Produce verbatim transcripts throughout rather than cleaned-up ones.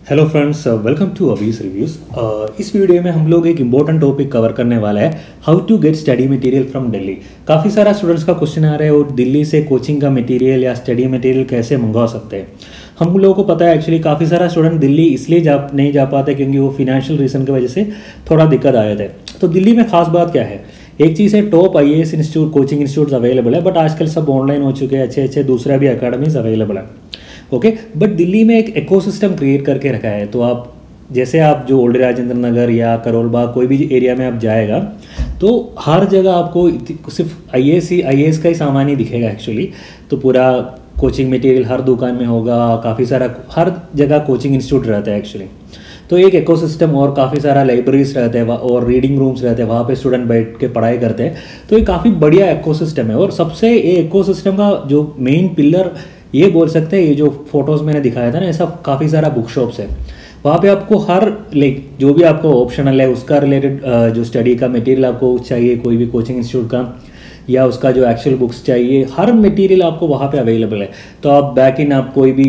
Hello friends, welcome to Abi's reviews. इस वीडियो में हम लोग एक इम्पोर्टेंट टॉपिक कवर करने वाला है, how to get study material from Delhi. काफ़ी सारा स्टूडेंट्स का क्वेश्चन आ रहा है और दिल्ली से कोचिंग का मटेरियल या स्टडी मटेरियल कैसे मंगवा सकते हैं। हम लोगों को पता है एक्चुअली काफ़ी सारा स्टूडेंट दिल्ली इसलिए जा नहीं जा पाते क्योंकि वो फिनेंशियल रीज़न की वजह से थोड़ा दिक्कत आए थे। तो दिल्ली में खास बात क्या है, एक चीज़ है top I A S institute coaching institute available है, बट आजकल सब ऑनलाइन हो चुके हैं, अच्छे अच्छे दूसरे भी अकेडमीज अवेलेबल है। ओके, बट दिल्ली में एक इकोसिस्टम क्रिएट करके रखा है। तो आप जैसे आप जो ओल्ड राजेंद्र नगर या करोल बाग कोई भी एरिया में आप जाएगा तो हर जगह आपको सिर्फ आई A S he I A S का ही सामान ही दिखेगा एक्चुअली। तो पूरा कोचिंग मटेरियल हर दुकान में होगा, काफ़ी सारा हर जगह कोचिंग इंस्टीट्यूट रहता है एक्चुअली। तो एक इकोसिस्टम और काफ़ी सारा लाइब्रेरीज रहते हैं और रीडिंग रूम्स रहते हैं, वहाँ पे स्टूडेंट बैठ के पढ़ाई करते हैं। तो ये काफ़ी बढ़िया इकोसिस्टम है और सबसे ये इकोसिस्टम का जो मेन पिलर ये बोल सकते हैं, ये जो फोटोज़ मैंने दिखाया था ना, ऐसा काफ़ी सारा बुक शॉप्स है। वहाँ पे आपको हर लाइक जो भी आपको ऑप्शनल है उसका रिलेटेड जो स्टडी का मटेरियल आपको चाहिए, कोई भी कोचिंग इंस्टीट्यूट का या उसका जो एक्चुअल बुक्स चाहिए, हर मटेरियल आपको वहाँ पे अवेलेबल है। तो आप बैक इन आप कोई भी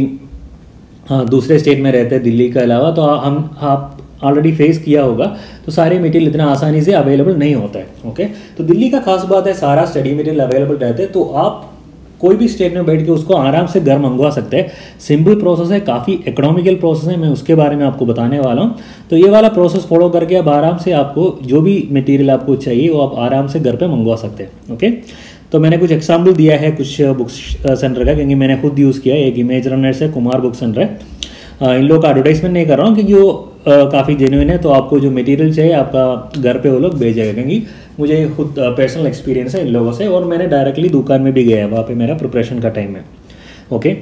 हाँ, दूसरे स्टेट में रहते हैं दिल्ली के अलावा, तो हम आप ऑलरेडी फेस किया होगा, तो सारे मटेरियल इतना आसानी से अवेलेबल नहीं होता है। ओके, तो दिल्ली का खास बात है सारा स्टडी मटेरियल अवेलेबल रहते हैं, तो आप कोई भी स्टेट में बैठ के उसको आराम से घर मंगवा सकते हैं। सिंपल प्रोसेस है, काफ़ी इकोनॉमिकल प्रोसेस है, मैं उसके बारे में आपको बताने वाला हूँ। तो ये वाला प्रोसेस फॉलो करके आप आराम से आपको जो भी मटेरियल आपको चाहिए वो आप आराम से घर पे मंगवा सकते हैं। ओके, तो मैंने कुछ एग्जाम्पल दिया है कुछ बुक्स सेंटर का, क्योंकि मैंने खुद यूज़ किया है। एक इमेज रनर्स है, कुमार बुक सेंटर है। इन लोगों का एडवर्टाइजमेंट नहीं कर रहा हूँ क्योंकि वो काफ़ी जेन्युइन है। तो आपको जो मटेरियल चाहिए आपका घर पे वो लोग भेजेगा, क्योंकि मुझे खुद पर्सनल एक्सपीरियंस है इन लोगों से और मैंने डायरेक्टली दुकान में भी गया है, वहाँ पे मेरा प्रिपरेशन का टाइम है। ओके,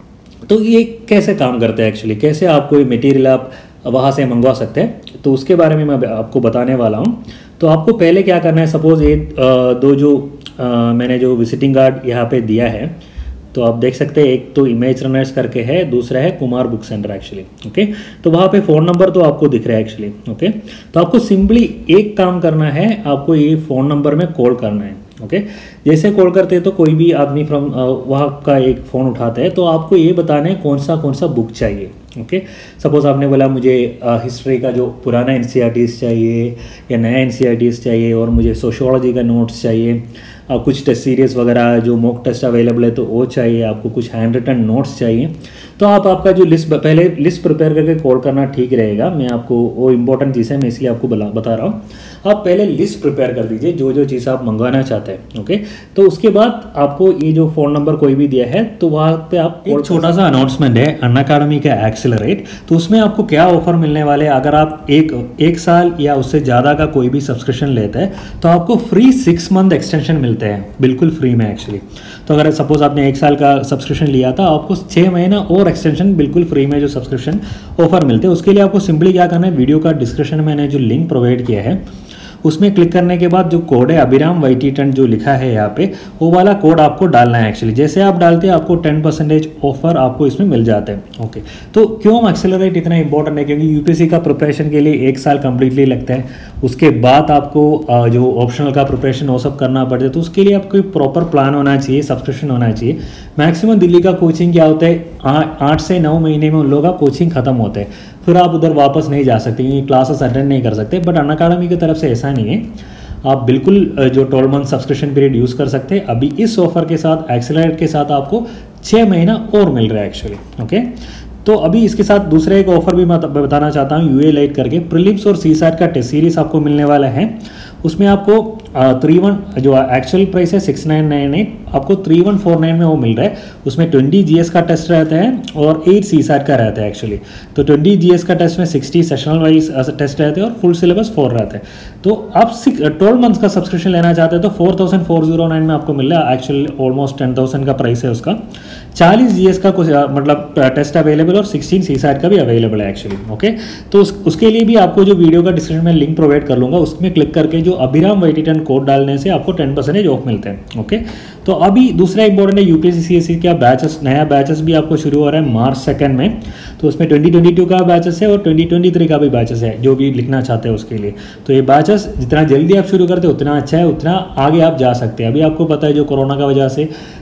तो ये कैसे काम करते हैं एक्चुअली, कैसे आप कोई मटेरियल आप वहाँ से मंगवा सकते हैं, तो उसके बारे में मैं आपको बताने वाला हूँ। तो आपको पहले क्या करना है, सपोज़ ये दो जो आ, मैंने जो विजिटिंग कार्ड यहाँ पे दिया है, तो आप देख सकते हैं एक तो इमेज रनर्स करके है, दूसरा है Kumar book centre actually. Okay, तो वहाँ पे फ़ोन नंबर तो आपको दिख रहा है एक्चुअली। ओके, तो आपको सिंपली एक काम करना है, आपको ये फ़ोन नंबर में कॉल करना है। ओके, जैसे कॉल करते हैं तो कोई भी आदमी फ्रॉम वहाँ का एक फ़ोन उठाता है, तो आपको ये बताना है कौन सा कौन सा बुक चाहिए। ओके, सपोज़ आपने बोला मुझे हिस्ट्री का जो पुराना एन सी आर टीज़ चाहिए या नया एन सी आर टीज़ चाहिए, और मुझे सोशियोलॉजी का नोट्स चाहिए, आ, कुछ टेस्ट सीरीज़ वगैरह जो मॉक टेस्ट अवेलेबल है तो वो चाहिए, आपको कुछ हैंड रिटन नोट्स चाहिए। तो आप आपका जो लिस्ट पहले लिस्ट प्रिपेयर करके कॉल करना ठीक रहेगा। मैं आपको वो इंपॉर्टेंट चीज़ है, मैं इसलिए आपको बता बता रहा हूँ। आप पहले लिस्ट प्रिपेयर कर दीजिए जो जो चीज़ आप मंगवाना चाहते हैं। ओके, तो उसके बाद आपको ये जो फ़ोन नंबर कोई भी दिया है तो वहाँ पे आप एक छोटा सा अनाउंसमेंट है अनअकैडमी का एक्सेलरेट। तो उसमें आपको क्या ऑफर मिलने वाले हैं, अगर आप एक एक साल या उससे ज़्यादा का कोई भी सब्सक्रिप्शन लेते हैं तो आपको फ्री सिक्स मंथ एक्सटेंशन मिलते हैं, बिल्कुल फ्री में एक्चुअली। तो अगर सपोज आपने एक साल का सब्सक्रिप्शन लिया था, आपको छः महीना और एक्सटेंशन बिल्कुल फ्री में जो सब्सक्रिप्शन ऑफर मिलते हैं। उसके लिए आपको सिंपली क्या करना है, वीडियो का डिस्क्रिप्शन में मैंने जो लिंक प्रोवाइड किया है उसमें क्लिक करने के बाद जो कोड है अभिराम वाईटी टेन जो लिखा है यहाँ पे, वो वाला कोड आपको डालना है एक्चुअली। जैसे आप डालते हैं आपको टेन परसेंटेज ऑफर आपको इसमें मिल जाते हैं। ओके, तो क्यों एक्सेलरेट इतना इंपॉर्टेंट है, क्योंकि यूपीएससी का प्रिपरेशन के लिए एक साल कंप्लीटली लगता है, उसके बाद आपको जो ऑप्शनल का प्रिपरेशन वो सब करना पड़ता है। तो उसके लिए आपको प्रॉपर प्लान होना चाहिए, सब्सक्रिप्शन होना चाहिए। मैक्सिमम दिल्ली का कोचिंग क्या होता है, आठ से नौ महीने में उन लोगों का कोचिंग खत्म होता है, फिर आप उधर वापस नहीं जा सकते, क्योंकि क्लासेस अटेंड नहीं कर सकते। बट अनअकैडमी की तरफ से ऐसा नहीं है, आप बिल्कुल जो twelve month subscription period use कर सकते हैं। अभी इस ऑफर के साथ एक्सेलरेट के साथ आपको छः महीना और मिल रहा है एक्चुअली। ओके, तो अभी इसके साथ दूसरा एक ऑफर भी मैं बताना चाहता हूँ, यूए लाइट करके प्रीलिम्स और सीसैट का टेस्ट सीरीज आपको मिलने वाला है। उसमें आपको थ्री वन जो एक्चुअल प्राइस है सिक्स नाइन नाइन एट, आपको थ्री वन फोर नाइन में वो मिल रहा है। उसमें ट्वेंटी जीएस का टेस्ट रहता है और एट सीसैट का रहता है एक्चुअली। तो ट्वेंटी जीएस का टेस्ट में सिक्सटी सेशनल वाइज टेस्ट रहते हैं और फुल सिलेबस फोर रहता है। तो आप ट्वेल्व मंथ्स का सब्सक्रिप्शन लेना चाहते हैं तो four thousand four zero nine में आपको मिल रहा है। एक्चुअली ऑलमोस्ट टेन थाउजेंड का प्राइस है उसका। चालीस जीएस का कुछ मतलब टेस्ट अवेलेबल और सिक्सटीन सीसैट का भी अवेलेबल है एक्चुअली। ओके, तो उस, उसके लिए भी आपको जो वीडियो का डिस्क्रिप्शन में लिंक प्रोवाइड कर लूँगा, उसमें क्लिक करके जो अभिराम वाईटी टेन कोड डालने से आपको टेन परसेंटेज ऑफ मिलते हैं। ओके, तो अभी दूसरा इंपॉर्टेंट है यूपीएससी सीएससी का बैचेस, नया बैचेस भी आपको शुरू हो रहा है मार्च सेकंड में। तो उसमें ट्वेंटी ट्वेंटी टू का बैचेस है और ट्वेंटी ट्वेंटी थ्री का भी बैचेस है, जो भी लिखना चाहते हैं उसके लिए। तो ये बैचेस जितना जल्दी आप शुरू करते हैं उतना अच्छा है, उतना आगे आप जा सकते हैं। अभी आपको पता है जो कोरोना का वजह से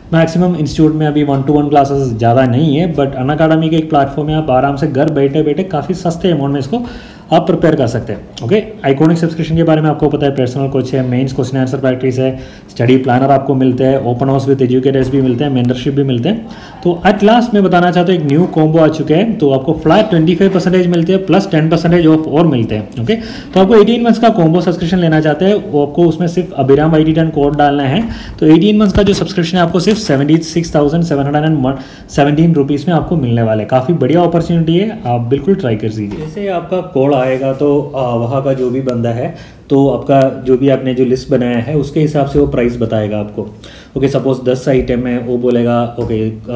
मैक्सिमम इंस्टीट्यूट में अभी वन टू वन क्लासेस ज़्यादा नहीं है, बट अनअकैडमी के एक प्लेटफॉर्म में आप आराम से घर बैठे बैठे काफ़ी सस्ते अमाउंट में इसको आप प्रिपेयर कर सकते हैं। ओके, आइकॉनिक सब्सक्रिप्शन के बारे में आपको पता है, पर्सनल कोच है, मेंस क्वेश्चन आंसर प्रैक्टिस है, स्टडी प्लानर आपको मिलते हैं, ओपन हाउस विद एजुकेटर्स भी मिलते हैं, मेंटरशिप भी मिलते हैं। तो एट लास्ट मैं बताना चाहता हूँ एक न्यू कॉम्बो आ चुके हैं, तो आपको फ्लैट ट्वेंटी फाइव परसेंटेज मिलते हैं प्लस टेन परसेंटेज ऑफ और मिलते हैं। ओके, तो आपको एटीन मंथ्स का कॉम्बो सब्सक्रिप्शन लेना चाहते हैं, वो आपको उसमें सिर्फ Abhiram I T ten code डालना है। तो एटीन मंथ्स का जो सब्सक्रिप्शन है आपको सिर्फ seventy six thousand seven hundred and seventeen rupees में आपको मिलने वाला है। काफ़ी बढ़िया अपॉर्चुनिटी है, आप बिल्कुल ट्राई कर दीजिए। जैसे आपका कोड आएगा तो वहाँ का जो भी बंदा है तो आपका जो भी आपने जो लिस्ट बनाया है उसके हिसाब से वो प्राइस बताएगा आपको। ओके, सपोज दस आइटम है, वो बोलेगा ओके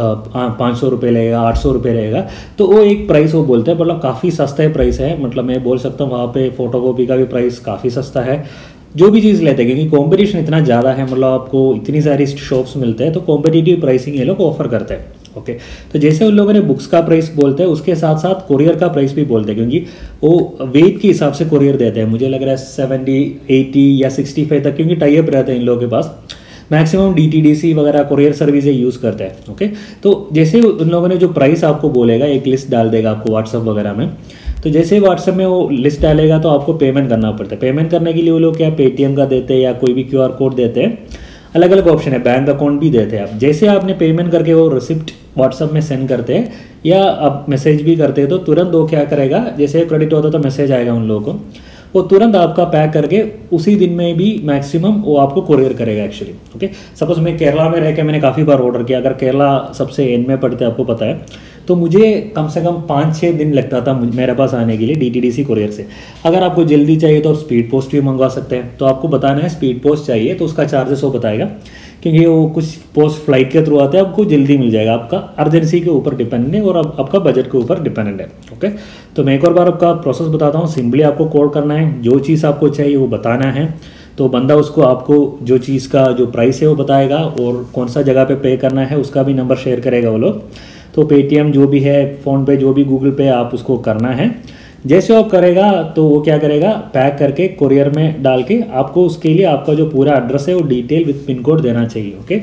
पाँच सौ रुपये लगेगा, आठ सौ रुपये रहेगा, तो वो एक प्राइस वो बोलते हैं, मतलब काफ़ी सस्ता प्राइस है। मतलब मैं बोल सकता हूँ वहाँ पे फोटोकॉपी का भी प्राइस काफ़ी सस्ता है, जो भी चीज़ लेते हैं, क्योंकि कंपटीशन इतना ज़्यादा है, मतलब आपको इतनी सारी शॉप्स मिलते हैं, तो कॉम्पिटिटिव प्राइसिंग ये लोग ऑफर करते हैं। Okay okay. तो जैसे उन लोगों ने बुक्स का प्राइस बोलते हैं, उसके साथ साथ कोरियर का प्राइस भी बोलते हैं, क्योंकि वो वेट के हिसाब से कोरियर देते हैं। मुझे लग रहा है सेवेंटी एटी या सिक्सटी फाइव तक, क्योंकि टाई अप रहते हैं इन लोगों के पास। Maximum D T D C वगैरह कोरियर सर्विस यूज़ करते हैं। ओके, तो जैसे उन लोगों ने जो प्राइस आपको बोलेगा, एक लिस्ट डाल देगा आपको व्हाट्सअप वगैरह में, तो जैसे व्हाट्सएप में वो लिस्ट डालेगा तो आपको पेमेंट करना पड़ता है। पेमेंट करने के लिए वो लोग क्या पेटीएम का देते हैं या कोई भी क्यू आर कोड देते हैं, अलग अलग ऑप्शन है, बैंक अकाउंट भी देते हैं आप। जैसे आपने पेमेंट करके वो रिसिप्ट व्हाट्सएप में सेंड करते हैं या आप मैसेज भी करते हैं, तो तुरंत वो क्या करेगा, जैसे क्रेडिट होता है तो मैसेज आएगा उन लोगों को, वो तुरंत आपका पैक करके उसी दिन में भी मैक्सिमम वो आपको कोरियर करेगा एक्चुअली। ओके, सपोज मैं केरला में रह के मैंने काफ़ी बार ऑर्डर किया, अगर केरला सबसे एंड में पड़ते आपको पता है, तो मुझे कम से कम पाँच छः दिन लगता था मेरे पास आने के लिए D T D C courier से। अगर आपको जल्दी चाहिए तो आप स्पीड पोस्ट भी मंगवा सकते हैं। तो आपको बताना है स्पीड पोस्ट चाहिए तो उसका चार्जेस वो बताएगा, क्योंकि वो कुछ पोस्ट फ्लाइट के थ्रू आते हैं, आपको जल्दी मिल जाएगा। आपका अर्जेंसी के ऊपर डिपेंडेंट है और आप, आपका बजट के ऊपर डिपेंडेंट है। ओके, तो मैं एक और बार आपका प्रोसेस बताता हूँ। सिंपली आपको कॉल करना है, जो चीज़ आपको चाहिए वो बताना है, तो बंदा उसको आपको जो चीज़ का जो प्राइस है वो बताएगा, और कौन सा जगह पे पे करना है उसका भी नंबर शेयर करेगा वो लोग। तो पेटीएम जो भी है, फ़ोन पे जो भी, गूगल पे, आप उसको करना है। जैसे आप करेगा तो वो क्या करेगा, पैक करके कोरियर में डाल के आपको उसके लिए आपका जो पूरा एड्रेस है वो डिटेल विद पिन कोड देना चाहिए। ओके,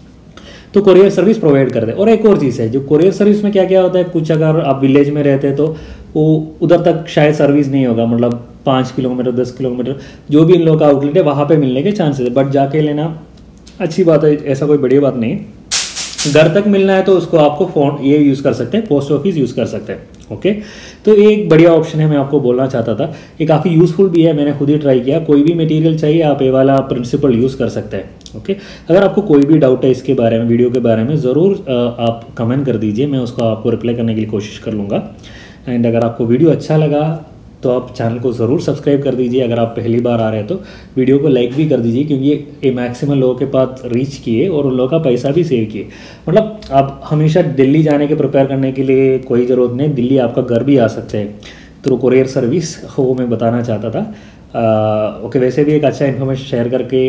तो कोरियर सर्विस प्रोवाइड करते हैं। और एक और चीज़ है, जो कोरियर सर्विस में क्या क्या होता है, कुछ अगर आप विलेज में रहते हैं तो वो उधर तक शायद सर्विस नहीं होगा, मतलब पाँच किलोमीटर दस किलोमीटर जो भी इन लोगों का आउटलेट है वहाँ पे मिलने के चांसेस है, बट जाके लेना अच्छी बात है, ऐसा कोई बड़ी बात नहीं। घर तक मिलना है तो उसको आपको फ़ोन ये यूज़ कर सकते हैं, पोस्ट ऑफिस यूज़ कर सकते हैं। ओके, तो ये एक बढ़िया ऑप्शन है, मैं आपको बोलना चाहता था। ये काफ़ी यूज़फुल भी है, मैंने खुद ही ट्राई किया। कोई भी मटेरियल चाहिए आप ये वाला प्रिंसिपल यूज़ कर सकते हैं। ओके, अगर आपको कोई भी डाउट है इसके बारे में, वीडियो के बारे में, ज़रूर आप कमेंट कर दीजिए, मैं उसको आपको रिप्लाई करने के लिए कोशिश कर लूँगा। एंड अगर आपको वीडियो अच्छा लगा तो आप चैनल को ज़रूर सब्सक्राइब कर दीजिए। अगर आप पहली बार आ रहे हैं तो वीडियो को लाइक भी कर दीजिए, क्योंकि ये मैक्सिमम लोगों के पास रीच किए और उन लोगों का पैसा भी सेव किए। मतलब आप हमेशा दिल्ली जाने के प्रिपेयर करने के लिए कोई ज़रूरत नहीं, दिल्ली आपका घर भी आ सकते हैं थ्रू कोरियर सर्विस, वो मैं बताना चाहता था। ओके uh, okay, वैसे भी एक अच्छा इन्फॉर्मेशन शेयर करके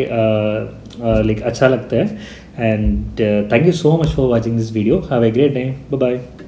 लाइक uh, uh, अच्छा लगता है। And thank you so much for watching this video. Have a great day, bye bye.